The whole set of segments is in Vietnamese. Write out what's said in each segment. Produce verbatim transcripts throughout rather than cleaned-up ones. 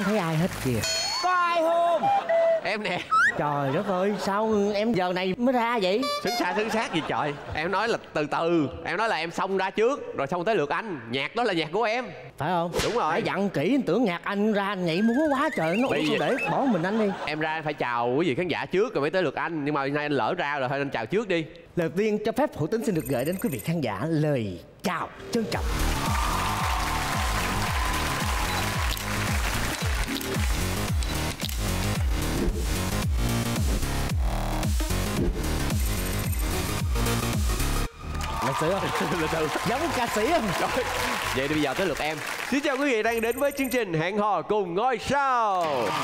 thấy ai hết kìa. Có ai không? Em nè. Trời đất ơi, sao em giờ này mới ra vậy? Xứng xa xứng xác gì trời. Em nói là từ từ. Em nói là em xông ra trước rồi xong tới lượt anh. Nhạc đó là nhạc của em. Phải không? Đúng rồi. Phải dặn kỹ, tưởng nhạc anh ra nhảy múa quá trời. Nó Bây giờ... để bỏ mình anh đi. Em ra phải chào quý vị khán giả trước rồi mới tới lượt anh. Nhưng mà nay anh lỡ ra rồi thôi anh chào trước đi. Lời tiên cho phép Hữu Tính xin được gửi đến quý vị khán giả lời chào trân trọng. Lịch sử không? Lịch sử. Giống ca sĩ không? Rồi. Vậy thì bây giờ tới lượt em. Xin chào quý vị đang đến với chương trình Hẹn Hò Cùng Ngôi Sao.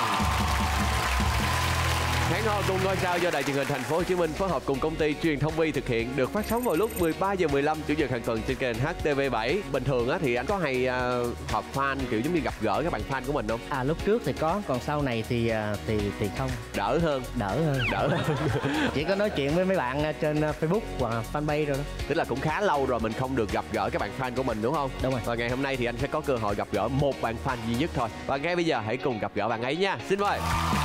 Hẹn Hò Cùng Ngôi Sao do Đài Truyền hình Thành phố Hồ Chí Minh phối hợp cùng công ty Truyền thông Vi thực hiện, được phát sóng vào lúc mười ba giờ mười lăm chủ nhật hàng tuần trên kênh H T V bảy. Bình thường á thì anh có hay uh, họp fan kiểu giống như gặp gỡ các bạn fan của mình không? À lúc trước thì có, còn sau này thì uh, thì thì không. Đỡ hơn. Đỡ hơn. Đỡ hơn. Chỉ có nói chuyện với mấy bạn trên Facebook hoặc fanpage rồi đó. Tức là cũng khá lâu rồi mình không được gặp gỡ các bạn fan của mình đúng không? Đúng rồi. Và ngày hôm nay thì anh sẽ có cơ hội gặp gỡ một bạn fan duy nhất thôi. Và ngay bây giờ hãy cùng gặp gỡ bạn ấy nha. Xin mời.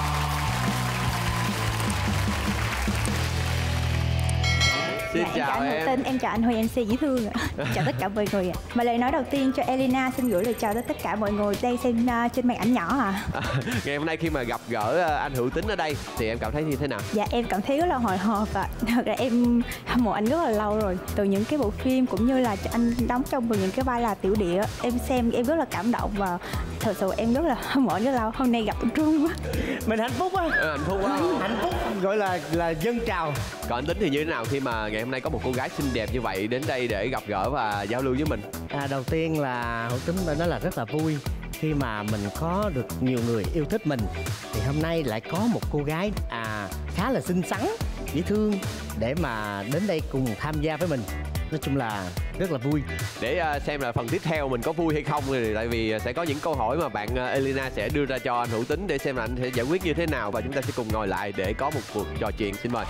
Xin dạ, chào em. em. Tên em chào anh Huy em xê dễ thương ạ. Chào tất cả mọi người ạ. Mà lời nói đầu tiên cho Elena xin gửi lời chào tới tất cả mọi người đang xem uh, trên màn ảnh nhỏ ạ. À. À, ngày hôm nay khi mà gặp gỡ anh Hữu Tính ở đây thì em cảm thấy như thế nào? Dạ em cảm thấy rất là hồi hộp và thật ra em hâm mộ anh rất là lâu rồi. Từ những cái bộ phim cũng như là anh đóng trong những cái vai là tiểu địa, em xem em rất là cảm động và thật sự em rất là hâm mộ rất lâu. Hôm nay gặp anh Trung quá. Mình hạnh phúc á. Ừ, hạnh phúc quá. Hạnh phúc gọi là là dân trào. Còn anh Tính thì như thế nào khi mà ngày hôm nay có một cô gái xinh đẹp như vậy đến đây để gặp gỡ và giao lưu với mình? À, đầu tiên là Hữu Tính phải nói là rất là vui khi mà mình có được nhiều người yêu thích mình. Thì hôm nay lại có một cô gái à khá là xinh xắn, dễ thương để mà đến đây cùng tham gia với mình. Nói chung là rất là vui. Để uh, xem là phần tiếp theo mình có vui hay không thì tại vì sẽ có những câu hỏi mà bạn uh, Elena sẽ đưa ra cho anh Hữu Tính để xem là anh sẽ giải quyết như thế nào và chúng ta sẽ cùng ngồi lại để có một cuộc trò chuyện. Xin mời.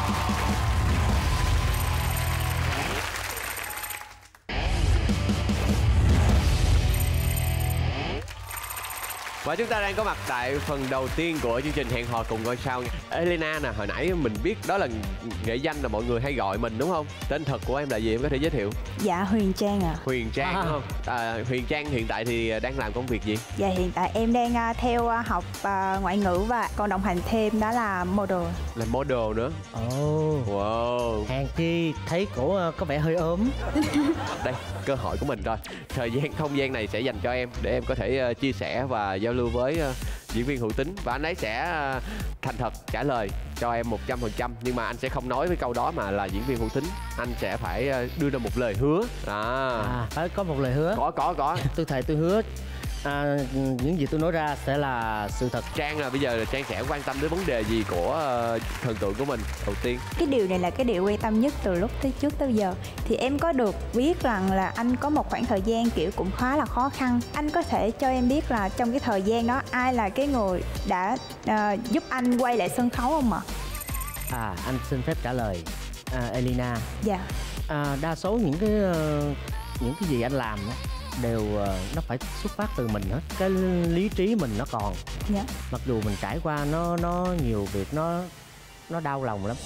Và chúng ta đang có mặt tại phần đầu tiên của chương trình Hẹn Hò Cùng Ngôi Sao. Elena nè, hồi nãy mình biết đó là nghệ danh là mọi người hay gọi mình đúng không? Tên thật của em là gì, em có thể giới thiệu? Dạ Huyền Trang ạ. À. Huyền Trang à. đúng không? À, Huyền Trang hiện tại thì đang làm công việc gì? Dạ hiện tại em đang uh, theo uh, học uh, ngoại ngữ và còn đồng hành thêm đó là model. Là model nữa. Ồ. Oh. Wow. Hàng chi thấy cổ uh, có vẻ hơi ốm. Đây, cơ hội của mình rồi. Thời gian không gian này sẽ dành cho em để em có thể uh, chia sẻ và giao lưu với uh, diễn viên Hữu Tính và anh ấy sẽ uh, thành thật trả lời cho em một trăm phần trăm, nhưng mà anh sẽ không nói với câu đó mà là diễn viên Hữu Tính, anh sẽ phải uh, đưa ra một lời hứa. À. À, phải có một lời hứa. Có có có. Tôi thề tôi hứa à, những gì tôi nói ra sẽ là sự thật. Trang là bây giờ là Trang sẽ quan tâm đến vấn đề gì của uh, thần tượng của mình đầu tiên? Cái điều này là cái điều quan tâm nhất từ lúc tới trước tới giờ. Thì em có được biết rằng là anh có một khoảng thời gian kiểu cũng khá là khó khăn. Anh có thể cho em biết là trong cái thời gian đó ai là cái người đã uh, giúp anh quay lại sân khấu không ạ? À, anh xin phép trả lời à, Elena. Dạ. À, đa số những cái uh, những cái gì anh làm đó, đều uh, nó phải xuất phát từ mình hết. Cái lý trí mình nó còn. Dạ. Mặc dù mình trải qua nó nó nhiều việc, nó nó đau lòng lắm,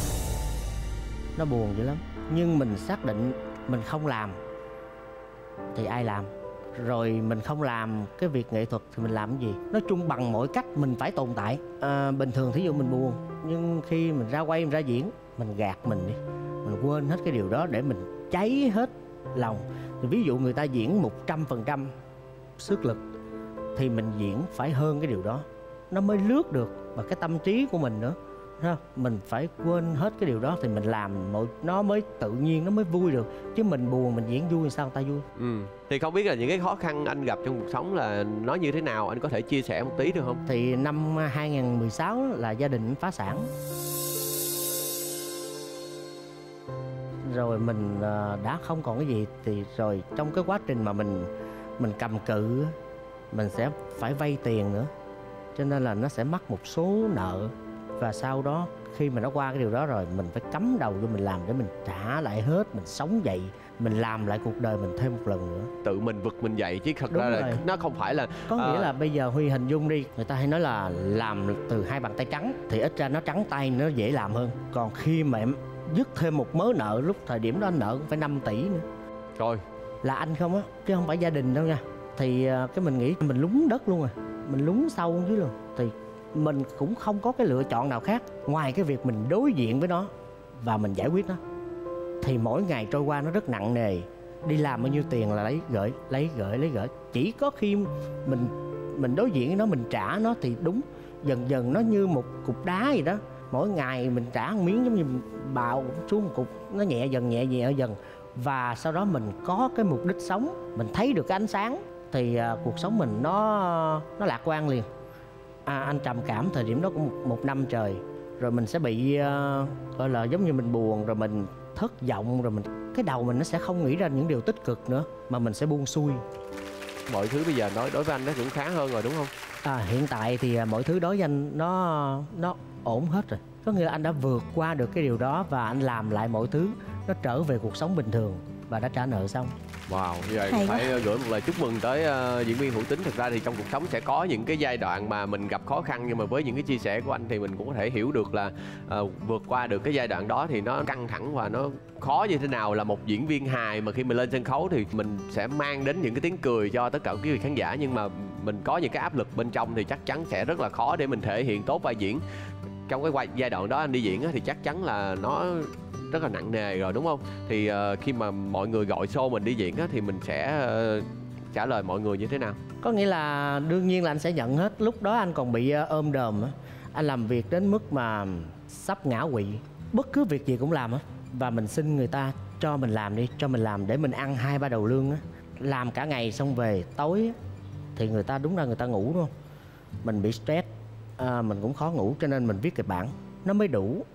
nó buồn dữ lắm, nhưng mình xác định mình không làm thì ai làm? Rồi mình không làm cái việc nghệ thuật thì mình làm cái gì? Nói chung bằng mọi cách mình phải tồn tại. À, bình thường thí dụ mình buồn, nhưng khi mình ra quay, mình ra diễn, mình gạt mình đi, mình quên hết cái điều đó để mình cháy hết lòng. Thì ví dụ người ta diễn một trăm phần trăm sức lực thì mình diễn phải hơn cái điều đó, nó mới lướt được. Và cái tâm trí của mình nữa, mình phải quên hết cái điều đó thì mình làm mọi nó mới tự nhiên, nó mới vui được. Chứ mình buồn mình diễn vui sao người ta vui? Ừ. Thì không biết là những cái khó khăn anh gặp trong cuộc sống là nó như thế nào, anh có thể chia sẻ một tí được không? Thì năm hai nghìn mười sáu là gia đình phá sản, rồi mình đã không còn cái gì. Thì rồi trong cái quá trình mà mình mình cầm cự, mình sẽ phải vay tiền nữa, cho nên là nó sẽ mắc một số nợ và sau đó khi mà nó qua cái điều đó rồi, mình phải cắm đầu vô mình làm để mình trả lại hết, mình sống dậy, mình làm lại cuộc đời mình thêm một lần nữa. Tự mình vực mình dậy chứ thật Đúng ra là rồi. nó không phải là Có nghĩa à, là bây giờ Huy hình dung đi, người ta hay nói là làm từ hai bàn tay trắng thì ít ra nó trắng tay, nó dễ làm hơn. Còn khi mà em dứt thêm một mớ nợ, lúc thời điểm đó anh nợ cũng phải năm tỷ nữa, rồi là anh không á, chứ không phải gia đình đâu nha. Thì à, cái mình nghĩ mình lún đất luôn rồi, mình lún sâu dưới luôn. Thì mình cũng không có cái lựa chọn nào khác ngoài cái việc mình đối diện với nó và mình giải quyết nó. Thì mỗi ngày trôi qua nó rất nặng nề. Đi làm bao nhiêu tiền là lấy gửi, lấy gửi, lấy gửi. Chỉ có khi mình mình đối diện với nó, mình trả nó thì đúng. Dần dần nó như một cục đá gì đó. Mỗi ngày mình trả một miếng giống như bào xuống một cục. Nó nhẹ dần, nhẹ nhẹ dần. Và sau đó mình có cái mục đích sống, mình thấy được cái ánh sáng, thì uh, cuộc sống mình nó nó lạc quan liền. À, anh trầm cảm thời điểm đó cũng một, một năm trời. Rồi mình sẽ bị uh, gọi là giống như mình buồn, rồi mình thất vọng, rồi mình cái đầu mình nó sẽ không nghĩ ra những điều tích cực nữa, mà mình sẽ buông xuôi. mọi thứ bây giờ nói đối với anh nó cũng khá hơn rồi đúng không? À, hiện tại thì uh, mọi thứ đối với anh nó nó ổn hết rồi. Có nghĩa là anh đã vượt qua được cái điều đó và anh làm lại mọi thứ nó trở về cuộc sống bình thường và đã trả nợ xong. Wow, như vậy Hay phải gửi một lời chúc mừng tới uh, diễn viên Hữu Tín. Thực ra thì trong cuộc sống sẽ có những cái giai đoạn mà mình gặp khó khăn, nhưng mà với những cái chia sẻ của anh thì mình cũng có thể hiểu được là uh, vượt qua được cái giai đoạn đó thì nó căng thẳng và nó khó như thế nào. Là một diễn viên hài mà khi mình lên sân khấu thì mình sẽ mang đến những cái tiếng cười cho tất cả quý vị khán giả, nhưng mà mình có những cái áp lực bên trong thì chắc chắn sẽ rất là khó để mình thể hiện tốt vai diễn. Trong cái giai đoạn đó anh đi diễn thì chắc chắn là nó rất là nặng nề rồi đúng không? Thì uh, khi mà mọi người gọi show mình đi diễn á, thì mình sẽ uh, trả lời mọi người như thế nào? Có nghĩa là đương nhiên là anh sẽ nhận hết. Lúc đó anh còn bị uh, ôm đờm á. Anh làm việc đến mức mà sắp ngã quỵ. Bất cứ việc gì cũng làm á. Và mình xin người ta cho mình làm đi, cho mình làm để mình ăn hai ba đầu lương á. Làm cả ngày xong về tối á, thì người ta đúng ra người ta ngủ đúng không? Mình bị stress, à, mình cũng khó ngủ, cho nên mình viết kịch bản nó mới đủ.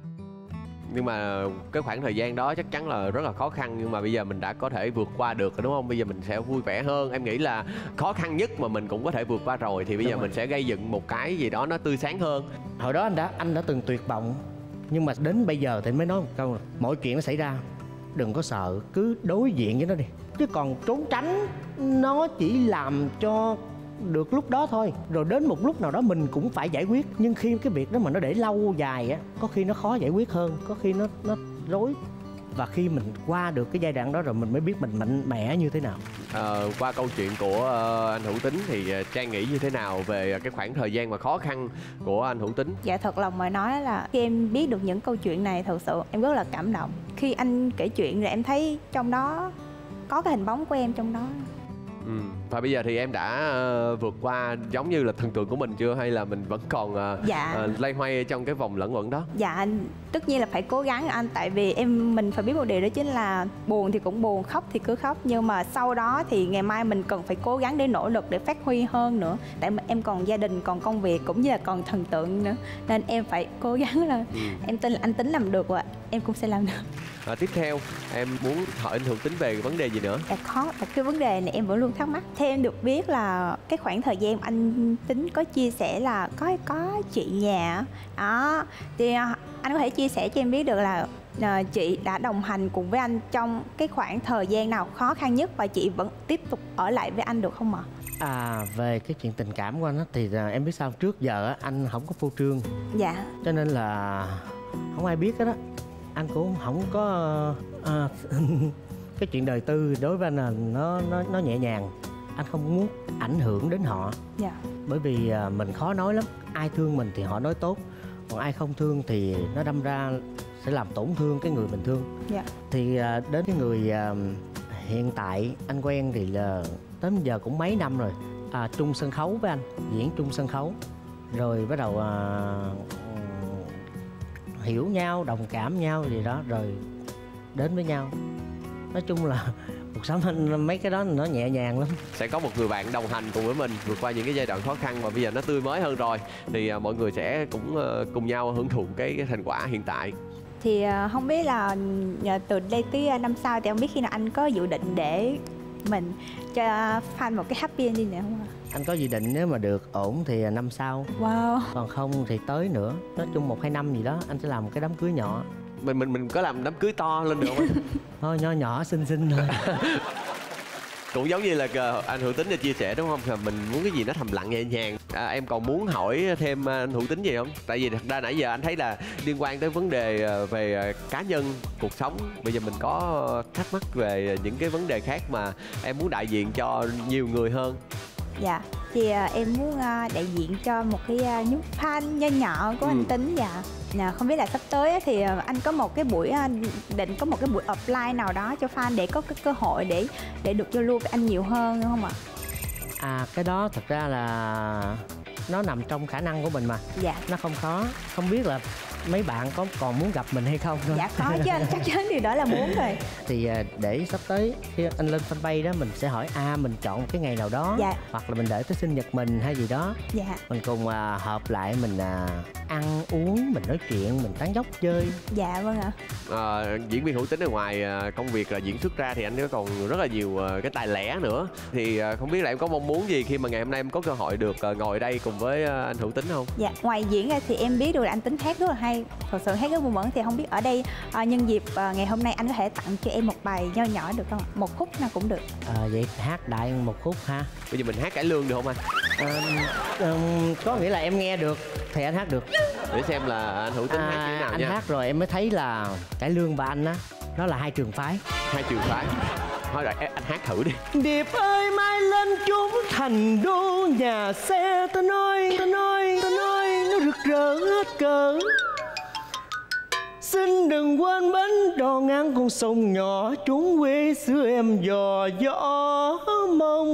Nhưng mà cái khoảng thời gian đó chắc chắn là rất là khó khăn, nhưng mà bây giờ mình đã có thể vượt qua được rồi đúng không? Bây giờ mình sẽ vui vẻ hơn. Em nghĩ là khó khăn nhất mà mình cũng có thể vượt qua rồi, thì bây Đúng giờ rồi. mình sẽ gây dựng một cái gì đó nó tươi sáng hơn. Hồi đó anh đã anh đã từng tuyệt vọng, nhưng mà đến bây giờ thì mới nói một câu là mọi chuyện nó xảy ra đừng có sợ, cứ đối diện với nó đi. Chứ còn trốn tránh nó chỉ làm cho được lúc đó thôi, rồi đến một lúc nào đó mình cũng phải giải quyết. Nhưng khi cái việc đó mà nó để lâu dài á, có khi nó khó giải quyết hơn, có khi nó nó rối. Và khi mình qua được cái giai đoạn đó rồi mình mới biết mình mạnh mẽ như thế nào. À, qua câu chuyện của uh, anh Hữu Tín thì uh, Trang nghĩ như thế nào về cái khoảng thời gian mà khó khăn của anh Hữu Tín? Dạ thật lòng mà nói là khi em biết được những câu chuyện này, thật sự em rất là cảm động. Khi anh kể chuyện rồi em thấy trong đó có cái hình bóng của em trong đó. Ừ. Và bây giờ thì em đã uh, vượt qua giống như là thần tượng của mình chưa, hay là mình vẫn còn uh, Dạ. uh, loay hoay trong cái vòng lẫn quẩn đó? Dạ anh, tất nhiên là phải cố gắng anh. Tại vì em mình phải biết một điều đó chính là buồn thì cũng buồn, khóc thì cứ khóc. Nhưng mà sau đó thì ngày mai mình cần phải cố gắng để nỗ lực để phát huy hơn nữa. Tại mà em còn gia đình, còn công việc, cũng như là còn thần tượng nữa. Nên em phải cố gắng là Ừ. em tin là anh Tín làm được và em cũng sẽ làm được. À, tiếp theo em muốn hỏi anh Hữu Tín về cái vấn đề gì nữa? Dạ khó, một cái vấn đề này em vẫn luôn thắc mắc. Theo em được biết là cái khoảng thời gian anh Tín có chia sẻ là có có chị nhà đó, thì anh có thể chia sẻ cho em biết được là à, chị đã đồng hành cùng với anh trong cái khoảng thời gian nào khó khăn nhất, và chị vẫn tiếp tục ở lại với anh được không ạ? À, về cái chuyện tình cảm của anh á, thì à, em biết sao, trước giờ á, anh không có phô trương, Dạ. cho nên là không ai biết hết á. Anh cũng không có à, cái chuyện đời tư đối với anh là nó nó nó nhẹ nhàng. Anh không muốn ảnh hưởng đến họ. Dạ. Bởi vì à, mình khó nói lắm. Ai thương mình thì họ nói tốt, còn ai không thương thì nó đâm ra sẽ làm tổn thương cái người mình thương. Dạ. Thì à, đến cái người à, hiện tại anh quen thì là đến giờ cũng mấy năm rồi, à, chung sân khấu với anh, diễn chung sân khấu, rồi bắt đầu à, hiểu nhau, đồng cảm nhau gì đó, rồi đến với nhau. Nói chung là cuộc sống anh mấy cái đó nó nhẹ nhàng lắm. Sẽ có một người bạn đồng hành cùng với mình vượt qua những cái giai đoạn khó khăn, và bây giờ nó tươi mới hơn rồi, thì uh, mọi người sẽ cũng uh, cùng nhau hưởng thụ cái, cái thành quả hiện tại. Thì uh, không biết là uh, từ đây tới uh, năm sau thì không biết khi nào anh có dự định để mình cho fan một cái happy ending này không ạ? Anh có dự định nếu mà được ổn thì năm sau. Wow. Còn không thì tới nữa. Nói chung một hai năm gì đó anh sẽ làm một cái đám cưới nhỏ. Mình mình mình có làm đám cưới to lên được không anh? Thôi nhỏ nhỏ xinh xinh thôi. Cũng giống như là anh Hữu Tính đã chia sẻ đúng không? Là mình muốn cái gì nó thầm lặng nhẹ nhàng. À, em còn muốn hỏi thêm anh Hữu Tính gì không? Tại vì thật ra nãy giờ anh thấy là liên quan tới vấn đề về cá nhân, cuộc sống. Bây giờ mình có thắc mắc về những cái vấn đề khác mà em muốn đại diện cho nhiều người hơn. Dạ, thì uh, em muốn uh, đại diện cho một cái uh, nhóm fan nho nhỏ của ừ. anh Tính. Dạ, à, không biết là sắp tới thì uh, anh có một cái buổi uh, định có một cái buổi offline nào đó cho fan để có cái cơ hội để để được giao lưu với anh nhiều hơn không ạ? À, cái đó thật ra là nó nằm trong khả năng của mình mà. Dạ. Nó không khó. Không biết là mấy bạn có còn muốn gặp mình hay không thôi. Dạ có chứ anh, chắc chắn điều đó là muốn rồi. Thì để sắp tới khi anh lên fanpage đó mình sẽ hỏi a à, mình chọn một cái ngày nào đó. Dạ. Hoặc là mình đợi tới sinh nhật mình hay gì đó. Dạ. Mình cùng à, hợp lại mình à, ăn uống, mình nói chuyện, mình tán dóc chơi. Dạ vâng ạ. À, diễn viên Hữu Tính ở ngoài à, công việc là diễn xuất ra thì anh có còn rất là nhiều à, cái tài lẻ nữa. Thì à, không biết là em có mong muốn gì khi mà ngày hôm nay em có cơ hội được à, ngồi đây cùng với à, anh Hữu Tính không? Dạ, ngoài diễn ra thì em biết được là anh Tính hát rất là hay. Thật sự hát rất buồn bẩn, thì không biết ở đây à, nhân dịp à, ngày hôm nay anh có thể tặng cho em một bài nho nhỏ được không? Một khúc nào cũng được. À, vậy hát đại một khúc ha. Bây giờ mình hát cải lương được không anh? À, um, có nghĩa là em nghe được thì anh hát được. Để xem là anh Hữu Tính à, hát như thế nào anh nha. Anh hát rồi em mới thấy là cải lương và anh á, nó là hai trường phái. Hai trường phái. Thôi rồi anh hát thử đi. Điệp ơi mai lên chúng thành đô nhà xe, ta nói, ta nói, ta nói nó rực rỡ hết cỡ. Xin đừng quên bến đò ngang con sông nhỏ, trốn quê xưa em dò dõ mong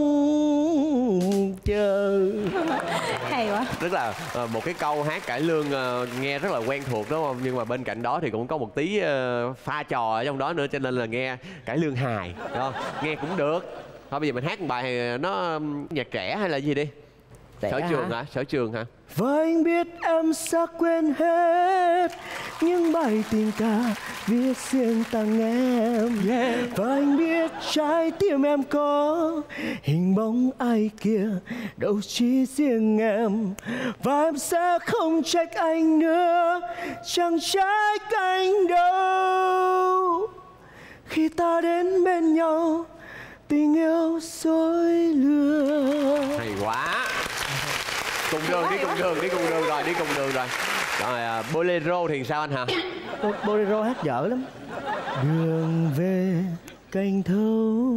chờ. Hay quá. Tức là uh, một cái câu hát cải lương uh, nghe rất là quen thuộc đúng không? Nhưng mà bên cạnh đó thì cũng có một tí uh, pha trò ở trong đó nữa, cho nên là nghe cải lương hài, đúng không? Nghe cũng được. Thôi bây giờ mình hát một bài nó nhạc trẻ hay là gì đi? Trẻ sở trường hả? hả? Sở trường hả? Và anh biết em sẽ quên hết những bài tình ca viết riêng tặng em. Yeah. Và anh biết trái tim em có hình bóng ai kia, đâu chỉ riêng em. Và em sẽ không trách anh nữa, chẳng trách anh đâu. Khi ta đến bên nhau, tình yêu dối lừa. Hay quá. Cùng đường, đi cùng đường, đi cùng đường rồi, đi cùng đường rồi. Rồi, uh, bolero thì sao anh hả? Bolero hát dở lắm. Đường về cành thâu,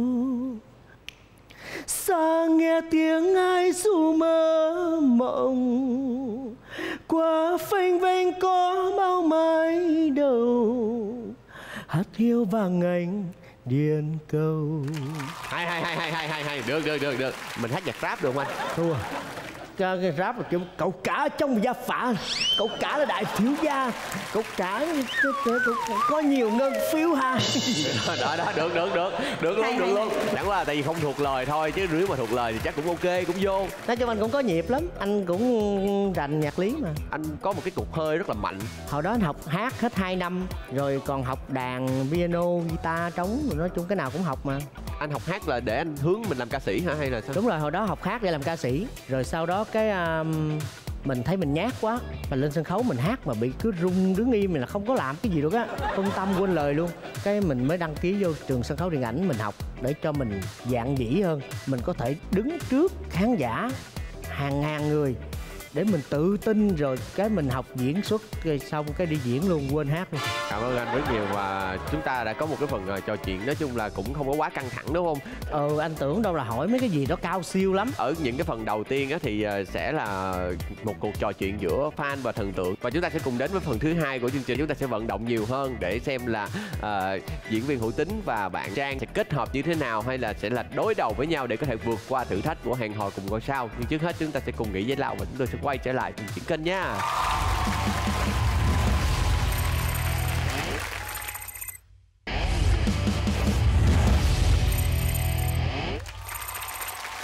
xa nghe tiếng ai ru mơ mộng, qua phênh vênh có bao mái đầu, hát hiu vàng ảnh điên câu. Hay hay hay hay hay hay hay, được được được được. Mình hát nhạc rap được không anh? Thua. Cái rap là kiểu cậu cả trong gia phả, cậu cả là đại thiếu gia, cậu cả có nhiều ngân phiếu ha. Đó đó, được được được được luôn, được luôn. Chẳng qua là tại vì không thuộc lời thôi, chứ nếu mà thuộc lời thì chắc cũng ok, cũng vô. Nói chung anh cũng có nhịp lắm, anh cũng rành nhạc lý mà. Anh có một cái cục hơi rất là mạnh. Hồi đó anh học hát hết hai năm, rồi còn học đàn, piano, guitar, trống, rồi nói chung cái nào cũng học mà. Anh học hát là để anh hướng mình làm ca sĩ hả hay là sao? Đúng rồi, hồi đó học hát để làm ca sĩ. Rồi sau đó cái um, mình thấy mình nhát quá, mà lên sân khấu mình hát mà bị cứ rung đứng im, mình là không có làm cái gì được á, phân tâm quên lời luôn. Cái mình mới đăng ký vô trường sân khấu điện ảnh mình học để cho mình dạn dĩ hơn, mình có thể đứng trước khán giả hàng ngàn người để mình tự tin, rồi cái mình học diễn xuất xong cái đi diễn luôn, quên hát luôn. Cảm ơn anh rất nhiều, và chúng ta đã có một cái phần trò chuyện nói chung là cũng không có quá căng thẳng đúng không? Ừ, anh tưởng đâu là hỏi mấy cái gì đó cao siêu lắm. Ở những cái phần đầu tiên á thì sẽ là một cuộc trò chuyện giữa fan và thần tượng, và chúng ta sẽ cùng đến với phần thứ hai của chương trình. Chúng ta sẽ vận động nhiều hơn để xem là uh, diễn viên Hữu Tính và bạn Trang sẽ kết hợp như thế nào, hay là sẽ là đối đầu với nhau để có thể vượt qua thử thách của Hẹn Hò Cùng Ngôi Sao. Nhưng trước hết chúng ta sẽ cùng nghỉ giải lao và chúng tôi sẽ quay trở lại cùng chuyển kênh nha.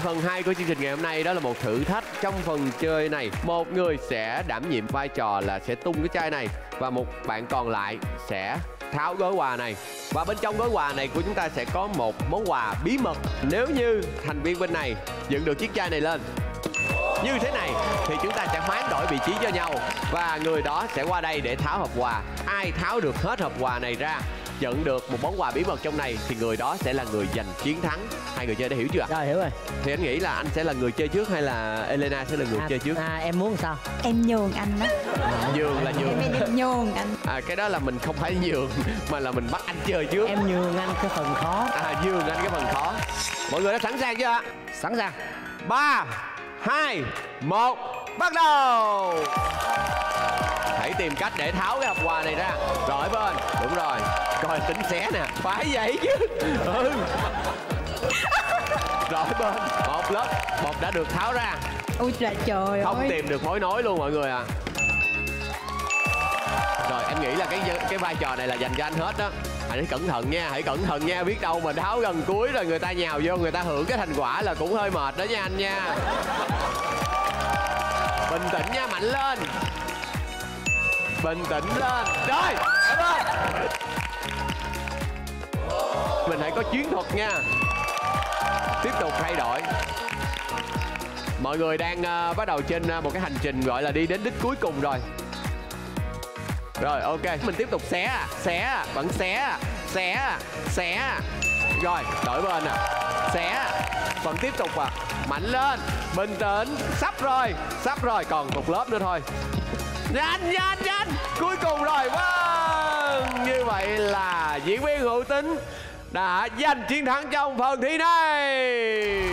Phần hai của chương trình ngày hôm nay đó là một thử thách. Trong phần chơi này, một người sẽ đảm nhiệm vai trò là sẽ tung cái chai này và một bạn còn lại sẽ tháo gói quà này. Và bên trong gói quà này của chúng ta sẽ có một món quà bí mật. Nếu như thành viên bên này dựng được chiếc chai này lên như thế này thì chúng ta sẽ hoán đổi vị trí cho nhau và người đó sẽ qua đây để tháo hộp quà. Ai tháo được hết hộp quà này ra, nhận được một món quà bí mật trong này thì người đó sẽ là người giành chiến thắng. Hai người chơi đã hiểu chưa? Rồi, hiểu rồi. Thì anh nghĩ là anh sẽ là người chơi trước hay là Elena sẽ là người à, chơi trước? À, em muốn sao? Em nhường anh đó. Nhường là nhường. Em, em nhường anh. À, cái đó là mình không phải nhường mà là mình bắt anh chơi trước. Em nhường anh cái phần khó. À, nhường anh cái phần khó. Mọi người đã sẵn sàng chưa ạ? Sẵn sàng. Ba, hai, một, bắt đầu. Hãy tìm cách để tháo cái hộp quà này ra. Rồi bên, đúng rồi. Coi tính xé nè, phải vậy chứ. Ừ. Rồi bên, một lớp bột đã được tháo ra. Ui là trời Không ơi. tìm được mối nối luôn mọi người à. Rồi em nghĩ là cái cái vai trò này là dành cho anh hết đó. Hãy cẩn thận nha, hãy cẩn thận nha. Biết đâu mình tháo gần cuối rồi người ta nhào vô, người ta hưởng cái thành quả là cũng hơi mệt đó nha anh nha. Bình tĩnh nha, mạnh lên. Bình tĩnh lên. Rồi, em ơi. Mình hãy có chiến thuật nha. Tiếp tục thay đổi. Mọi người đang uh, bắt đầu trên uh, một cái hành trình gọi là đi đến đích cuối cùng rồi. Rồi ok, mình tiếp tục xé à, xé à, vẫn xé à, xé à, xé à. Rồi, đổi bên à, xé à, vẫn tiếp tục à, mạnh lên, bình tĩnh, sắp rồi, sắp rồi, còn một lớp nữa thôi. Nhanh, nhanh, nhanh, cuối cùng rồi, vâng. Như vậy là diễn viên Hữu Tính đã giành chiến thắng trong phần thi này.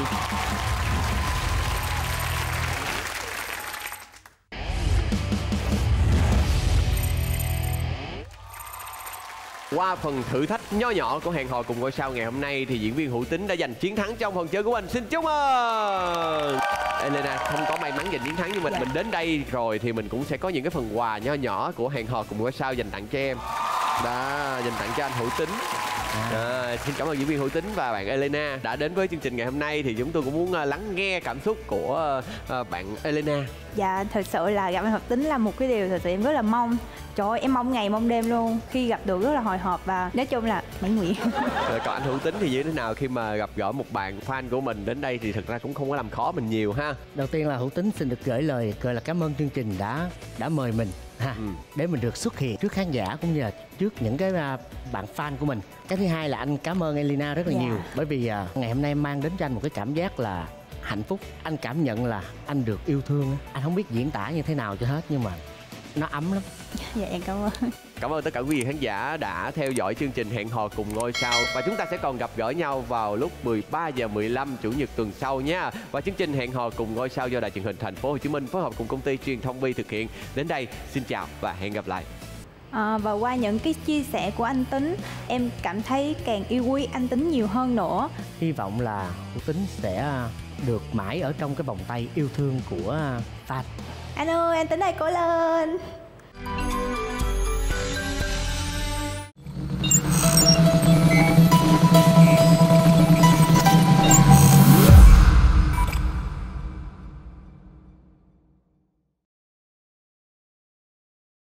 Qua phần thử thách nho nhỏ của Hẹn Hò Cùng Ngôi Sao ngày hôm nay thì diễn viên Hữu Tính đã giành chiến thắng trong phần chơi của mình. Xin chúc mừng. Elena không có may mắn giành chiến thắng nhưng mà dạ. mình đến đây rồi thì mình cũng sẽ có những cái phần quà nho nhỏ của Hẹn Hò Cùng Ngôi Sao dành tặng cho em. Đó, dành tặng cho anh Hữu Tính. À, xin cảm ơn diễn viên Hữu Tính và bạn Elena đã đến với chương trình ngày hôm nay. Thì chúng tôi cũng muốn lắng nghe cảm xúc của uh, bạn Elena. Dạ, thật sự là gặp anh Hữu Tính là một cái điều thật sự em rất là mong. Trời ơi, em mong ngày mong đêm luôn. Khi gặp được rất là hồi hộp và nói chung là mãn nguyện. Rồi còn anh Hữu Tính thì như thế nào khi mà gặp gỡ một bạn fan của mình đến đây thì thật ra cũng không có làm khó mình nhiều ha. Đầu tiên là Hữu Tính xin được gửi lời gọi là cảm ơn chương trình đã đã mời mình ha, ừ. để mình được xuất hiện trước khán giả cũng như là trước những cái bạn fan của mình. Cái thứ hai là anh cảm ơn Elena rất là yeah. nhiều, bởi vì uh, ngày hôm nay mang đến cho anh một cái cảm giác là hạnh phúc. Anh cảm nhận là anh được yêu thương. Anh không biết diễn tả như thế nào cho hết nhưng mà nó ấm lắm. Dạ em cảm ơn. Cảm ơn tất cả quý vị khán giả đã theo dõi chương trình Hẹn Hò Cùng Ngôi Sao. Và chúng ta sẽ còn gặp gỡ nhau vào lúc mười ba giờ mười lăm Chủ nhật tuần sau nha. Và chương trình Hẹn Hò Cùng Ngôi Sao do Đài Truyền hình Thành phố Hồ Chí Minh phối hợp cùng công ty Truyền thông Vi thực hiện. Đến đây, xin chào và hẹn gặp lại. À, và qua những cái chia sẻ của anh Tính, em cảm thấy càng yêu quý anh Tính nhiều hơn nữa. Hy vọng là Hữu Tính sẽ được mãi ở trong cái vòng tay yêu thương của fan. Anh ơi, anh Tính ơi, cố lên.